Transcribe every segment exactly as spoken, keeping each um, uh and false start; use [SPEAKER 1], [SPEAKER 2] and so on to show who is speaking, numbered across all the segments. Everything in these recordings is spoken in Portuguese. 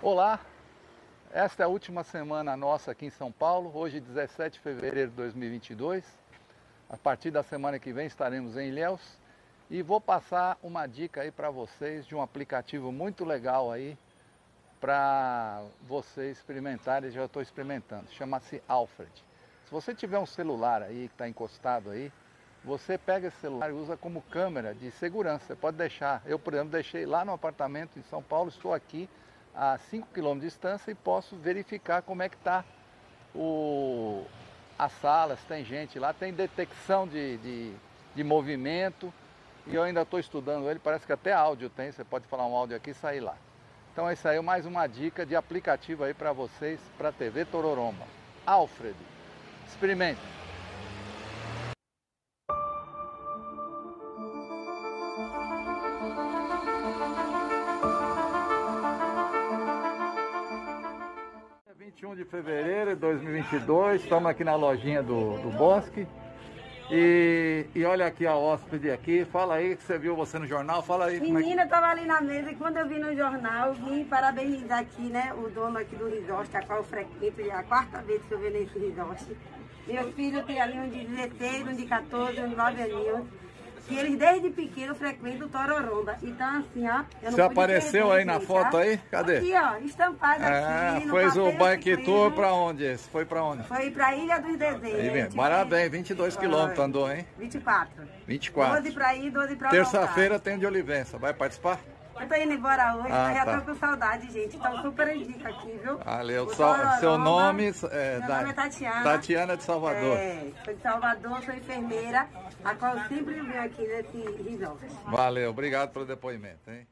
[SPEAKER 1] Olá, esta é a última semana nossa aqui em São Paulo, hoje dezessete de fevereiro de dois mil e vinte e dois. A partir da semana que vem estaremos em Ilhéus e vou passar uma dica aí para vocês de um aplicativo muito legal aí para vocês experimentarem, já estou experimentando, chama-se Alfred. Se você tiver um celular aí que está encostado aí, você pega esse celular e usa como câmera de segurança, você pode deixar, eu por exemplo deixei lá no apartamento em São Paulo, estou aqui a cinco quilômetros de distância e posso verificar como é que está a sala, se tem gente lá, tem detecção de, de, de movimento e eu ainda estou estudando ele, parece que até áudio tem, você pode falar um áudio aqui e sair lá. Então essa aí é mais uma dica de aplicativo aí para vocês, para a T V Tororoma. Alfred, experimente. vinte e um de fevereiro de dois mil e vinte e dois, estamos aqui na lojinha do, do Bosque e, e olha aqui a hóspede aqui, fala aí que você viu você no jornal, fala aí.
[SPEAKER 2] Menina,
[SPEAKER 1] é que...
[SPEAKER 2] eu tava ali na mesa e quando eu vi no jornal, vim parabenizar aqui, né, o dono aqui do resort, a qual eu frequento, já é a quarta vez que eu venho nesse resort. Meus filhos têm ali um de dezesseis, um de quatorze, um de nove aninhos. E eles desde pequeno frequentam o Tororoma. Então assim, ó... Eu não
[SPEAKER 1] Você apareceu
[SPEAKER 2] perder,
[SPEAKER 1] aí na
[SPEAKER 2] gente,
[SPEAKER 1] foto
[SPEAKER 2] tá?
[SPEAKER 1] aí? Cadê?
[SPEAKER 2] Aqui, ó, estampado
[SPEAKER 1] é,
[SPEAKER 2] aqui.
[SPEAKER 1] Fez o bike
[SPEAKER 2] ciclismo.
[SPEAKER 1] tour pra onde esse? Foi pra onde?
[SPEAKER 2] Foi pra Ilha dos Desenhos.
[SPEAKER 1] Aí, parabéns, vinte e dois quilômetros andou, hein?
[SPEAKER 2] vinte e quatro.
[SPEAKER 1] vinte e quatro.
[SPEAKER 2] doze pra ir, doze pra voltar.
[SPEAKER 1] Terça-feira tem de Olivença, vai participar?
[SPEAKER 2] Eu tô indo embora hoje,
[SPEAKER 1] ah,
[SPEAKER 2] mas já
[SPEAKER 1] tá.
[SPEAKER 2] tô com saudade, gente. Então super indica aqui, viu?
[SPEAKER 1] Valeu.
[SPEAKER 2] Tororoma,
[SPEAKER 1] Seu nome
[SPEAKER 2] é... Meu
[SPEAKER 1] da...
[SPEAKER 2] nome é Tatiana.
[SPEAKER 1] Tatiana de Salvador.
[SPEAKER 2] É, sou de Salvador, sou enfermeira, a qual eu sempre venho aqui nesse resort.
[SPEAKER 1] Valeu, obrigado pelo depoimento, hein?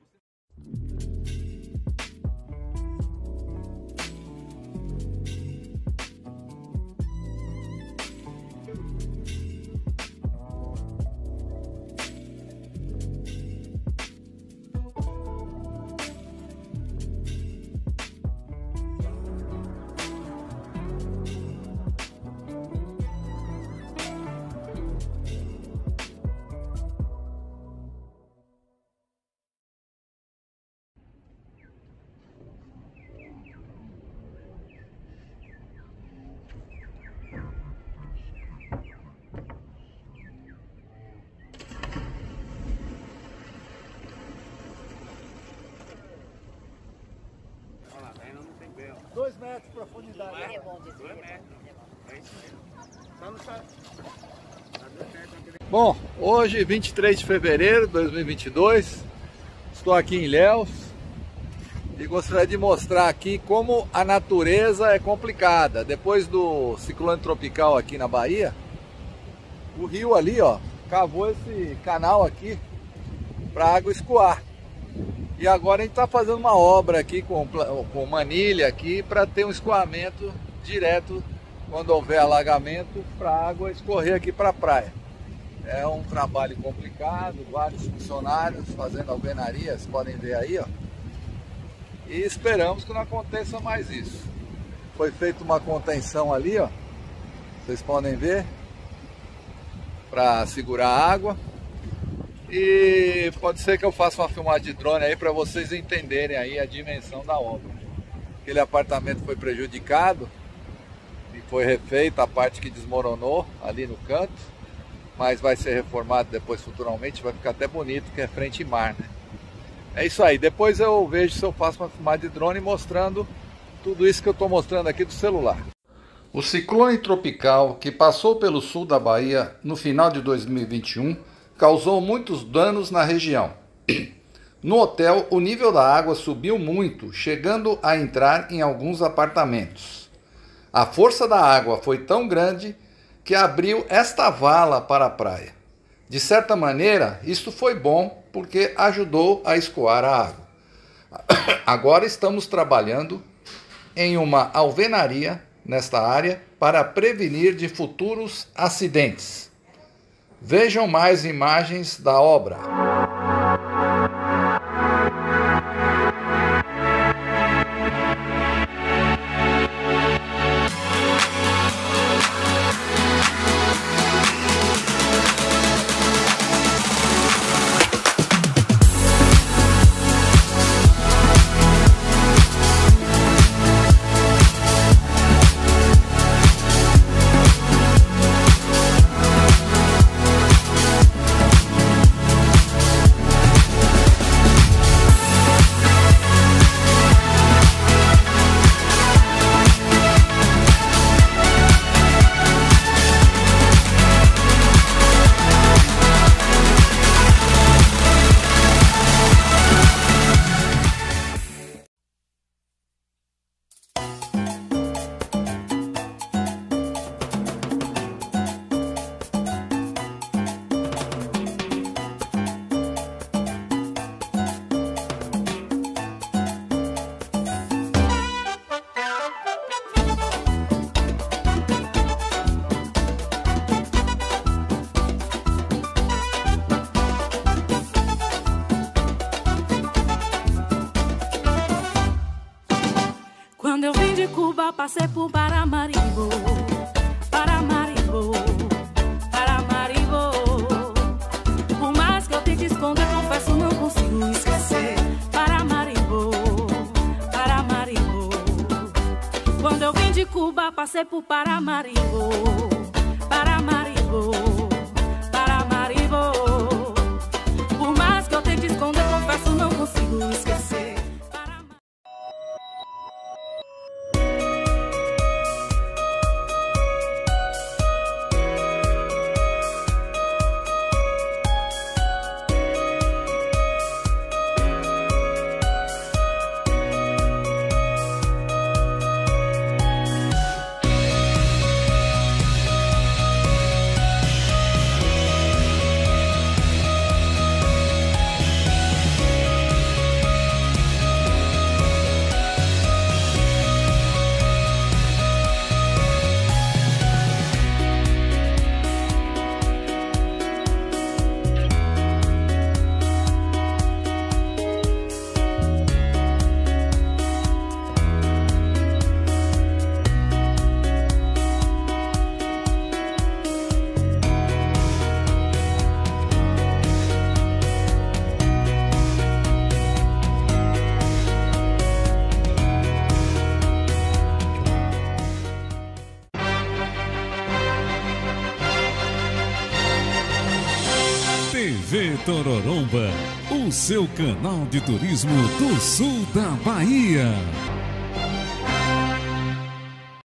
[SPEAKER 1] Dois metros de profundidade. É bom disso. Dois metros. Bom, hoje vinte e três de fevereiro de dois mil e vinte e dois, estou aqui em Ilhéus e gostaria de mostrar aqui como a natureza é complicada. Depois do ciclone tropical aqui na Bahia, o rio ali, ó, cavou esse canal aqui para a água escoar. E agora a gente está fazendo uma obra aqui com, com manilha aqui para ter um escoamento direto quando houver alagamento para a água escorrer aqui para a praia. É um trabalho complicado, vários funcionários fazendo alvenaria, vocês podem ver aí, ó. E esperamos que não aconteça mais isso. Foi feita uma contenção ali, ó, vocês podem ver, para segurar a água. E pode ser que eu faça uma filmagem de drone aí para vocês entenderem aí a dimensão da obra. Aquele apartamento foi prejudicado e foi refeita a parte que desmoronou ali no canto, mas vai ser reformado depois futuramente, vai ficar até bonito, que é frente e mar, né? É isso aí, depois eu vejo se eu faço uma filmagem de drone mostrando tudo isso que eu estou mostrando aqui do celular. O ciclone tropical que passou pelo sul da Bahia no final de dois mil e vinte e um causou muitos danos na região. No hotel, o nível da água subiu muito, chegando a entrar em alguns apartamentos. A força da água foi tão grande que abriu esta vala para a praia. De certa maneira, isto foi bom porque ajudou a escoar a água. Agora estamos trabalhando em uma alvenaria nesta área para prevenir de futuros acidentes. Vejam mais imagens da obra.
[SPEAKER 3] passei por Paramaribo, Paramaribo, Paramaribo. Por mais que eu tente esconder, confesso, não consigo esquecer. Paramaribo, Paramaribo. Quando eu vim de Cuba, passei por Paramaribo, Paramaribo, Paramaribo. Por mais que eu tente esconder, confesso, não consigo esquecer.
[SPEAKER 4] T V Tororomba, o seu canal de turismo do sul da Bahia.